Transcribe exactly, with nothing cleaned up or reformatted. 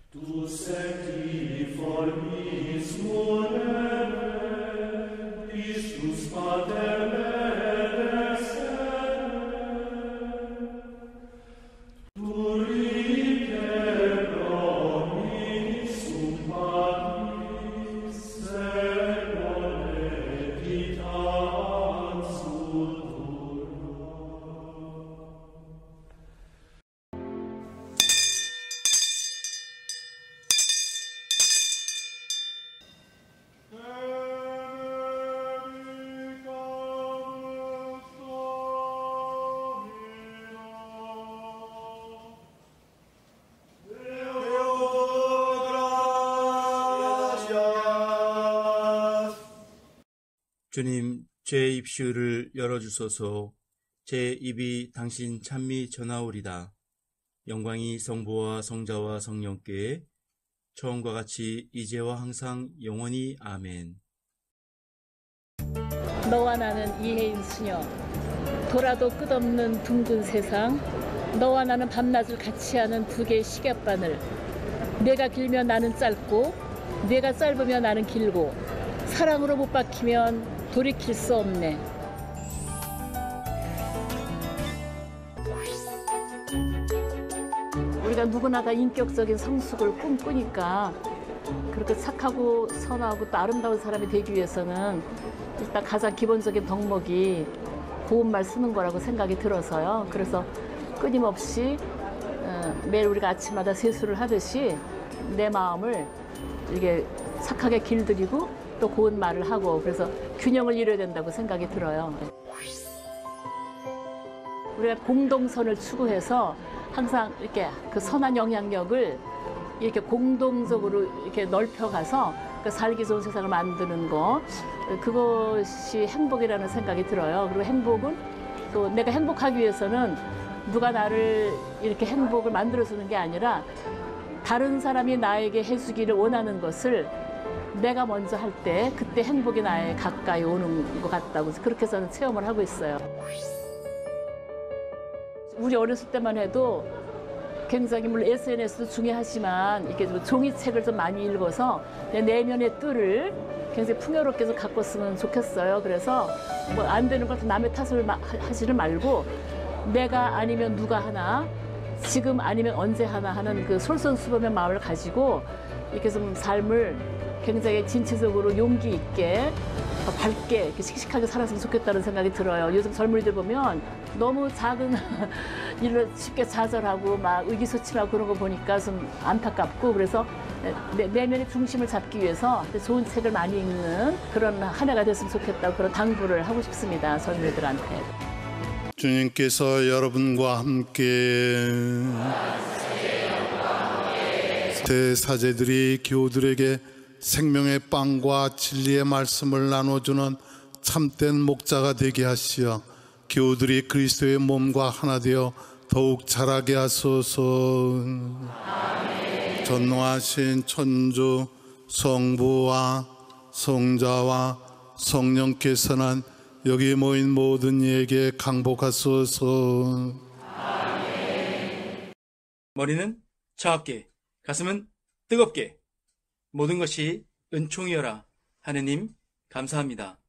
Tu secti formis morere, Christus Pater medesere, Turrite promis sum patris, servone ditat sutura. 주님, 제 입술을 열어주소서. 제 입이 당신 찬미 전하오리다. 영광이 성부와 성자와 성령께 처음과 같이 이제와 항상 영원히 아멘. 너와 나는 이해인 수녀, 돌아도 끝없는 둥근 세상, 너와 나는 밤낮을 같이 하는 두 개의 시계바늘. 내가 길면 나는 짧고 내가 짧으면 나는 길고, 사랑으로 못 박히면 돌이킬 수 없네. 우리가 누구나 다 인격적인 성숙을 꿈꾸니까 그렇게 착하고 선하고 또 아름다운 사람이 되기 위해서는 일단 가장 기본적인 덕목이 고운 말 쓰는 거라고 생각이 들어서요. 그래서 끊임없이 매일 우리가 아침마다 세수를 하듯이 내 마음을 이게 착하게 길들이고 또 고운 말을 하고, 그래서 균형을 이뤄야 된다고 생각이 들어요. 우리가 공동선을 추구해서 항상 이렇게 그 선한 영향력을 이렇게 공동적으로 이렇게 넓혀가서 그 살기 좋은 세상을 만드는 거, 그것이 행복이라는 생각이 들어요. 그리고 행복은 또 내가 행복하기 위해서는 누가 나를 이렇게 행복을 만들어주는 게 아니라 다른 사람이 나에게 해주기를 원하는 것을 내가 먼저 할 때 그때 행복이 나에 가까이 오는 것 같다고 그렇게 저는 체험을 하고 있어요. 우리 어렸을 때만 해도 굉장히 물론 에스엔에스도 중요하지만 이렇게 좀 종이책을 좀 많이 읽어서 내 내면의 뜰을 굉장히 풍요롭게 좀 갖고 쓰면 좋겠어요. 그래서 뭐 안 되는 걸 남의 탓을 하지를 말고 내가 아니면 누가 하나, 지금 아니면 언제 하나 하는 그 솔선수범의 마음을 가지고 이렇게 좀 삶을 굉장히 진취적으로 용기 있게 밝게 이렇게 씩씩하게 살았으면 좋겠다는 생각이 들어요. 요즘 젊은이들 보면 너무 작은 일을 쉽게 좌절하고 막 의기소침하고 그런 거 보니까 좀 안타깝고, 그래서 내, 내면의 중심을 잡기 위해서 좋은 책을 많이 읽는 그런 한 해가 됐으면 좋겠다고 그런 당부를 하고 싶습니다. 젊은이들한테. 주님께서 여러분과 함께 대사제들이 교우들에게 생명의 빵과 진리의 말씀을 나눠주는 참된 목자가 되게 하시어 교우들이 그리스도의 몸과 하나 되어 더욱 자라게 하소서. 아멘. 전능하신 천주 성부와 성자와 성령께서는 여기 모인 모든 이에게 강복하소서. 아멘. 머리는 차갑게, 가슴은 뜨겁게, 모든 것이 은총이여라. 하느님 감사합니다.